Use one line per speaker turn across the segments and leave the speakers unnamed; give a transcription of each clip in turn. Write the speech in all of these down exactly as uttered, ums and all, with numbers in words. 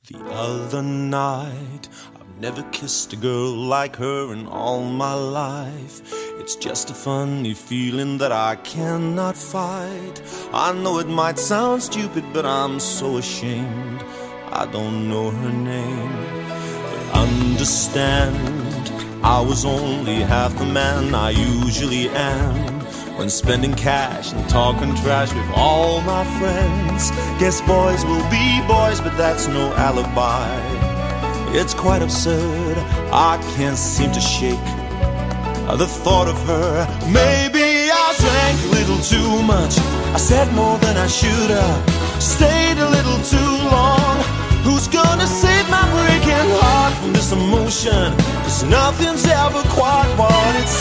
The other night, I've never kissed a girl like her in all my life. It's just a funny feeling that I cannot fight. I know it might sound stupid, but I'm so ashamed I don't know her name. But understand, I was only half the man I usually am when spending cash and talking trash with all my friends. Guess boys will be boys, but that's no alibi. It's quite absurd, I can't seem to shake the thought of her. Maybe I drank a little too much, I said more than I should have, stayed a little too long. Who's gonna save my breaking heart from this emotion? 'Cause nothing's ever quite what it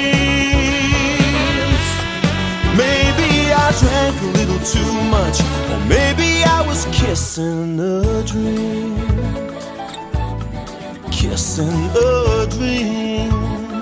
seems. Maybe I drank a little too much, or maybe I was kissing a dream. Kissing a dream.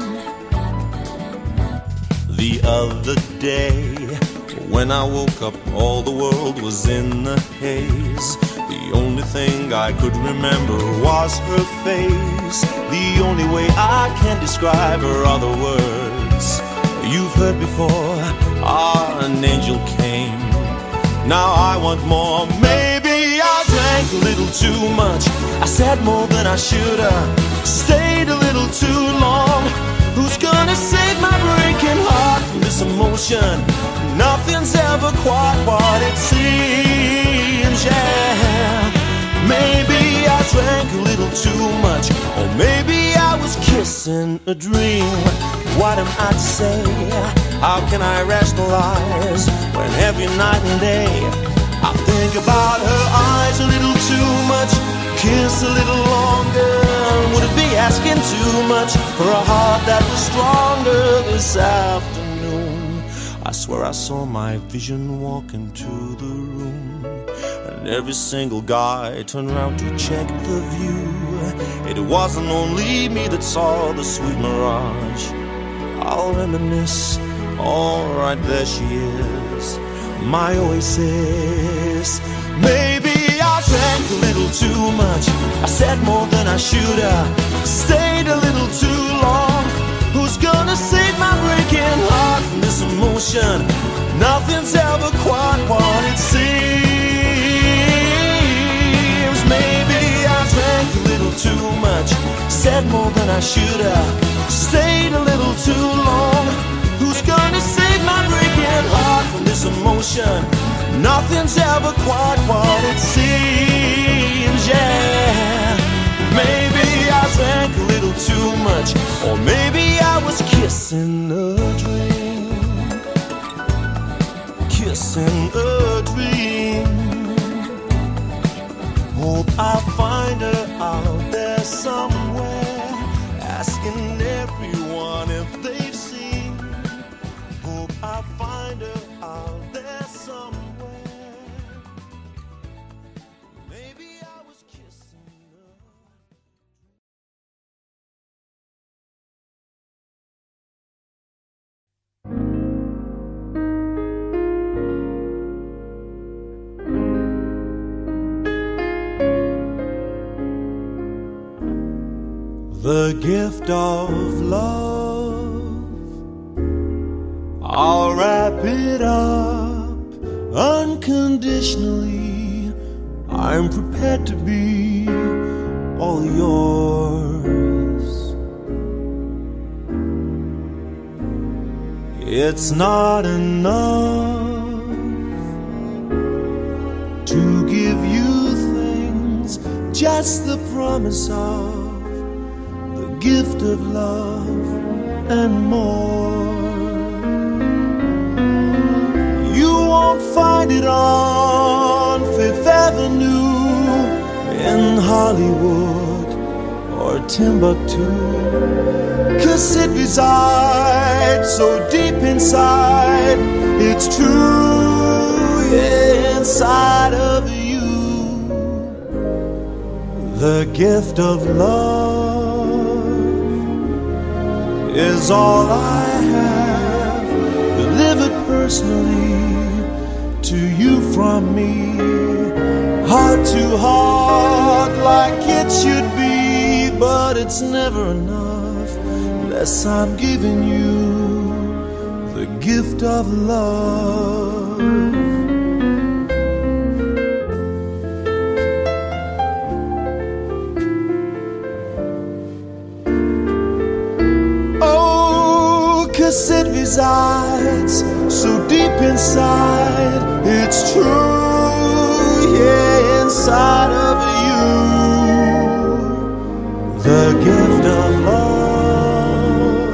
The other day, when I woke up, all the world was in a haze. The only thing I could remember was her face. The only way I can describe her are the words you've heard before. Ah, an angel came, now I want more. Maybe I drank a little too much, I said more than I should have, stayed a little too long. Who's gonna save my breaking heart from this emotion? Nothing's ever quite what it seems, yeah. Maybe I drank a little too much, or maybe I was kissing a dream. What am I to say? How can I rationalize when every night and day I think about her eyes a little too much, kiss a little longer? Would it be asking too much for a heart that was stronger this afternoon? I swear I saw my vision walk into the room, and every single guy turned around to check the view. It wasn't only me that saw the sweet mirage. I'll reminisce, alright, there she is, my oasis. Maybe I drank a little too much, I said more than I should have, stayed a little too long. Who's gonna save my breaking heart from this emotion? Nothing's ever quite what it seems. Maybe I drank a little too much, said more than I should have, stayed a little too long. Who's gonna save my breaking heart from this emotion? Nothing's ever quite what it seems, yeah. Maybe I drank a little too much, or maybe I was kissing a dream. Kissing a dream. Hope I'll find her out there somewhere, asking everyone if they've seen. Hope I'll find her out there somewhere. Maybe I was kissing her. The gift of love, I'll wrap it up unconditionally. I'm prepared to be all yours. It's not enough to give you things, just the promise of gift of love and more. You won't find it on Fifth Avenue in Hollywood or Timbuktu, 'cause it resides so deep inside. It's true, yeah, inside of you. The gift of love is all I have, delivered personally to you from me, heart to heart. but it's never enough unless I'm giving you the gift of love. Oh, 'cause it resides so deep inside, it's true, yeah, inside of you, the gift of love.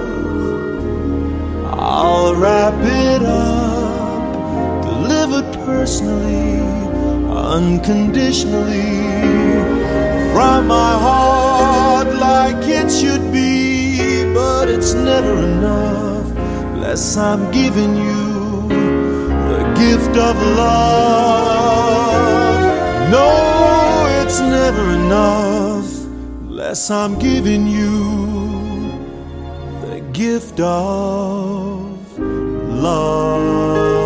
I'll wrap it up, delivered personally, unconditionally, from my heart like it should be, but it's never enough unless I'm giving you the gift of love. No, it's never enough unless I'm giving you the gift of love.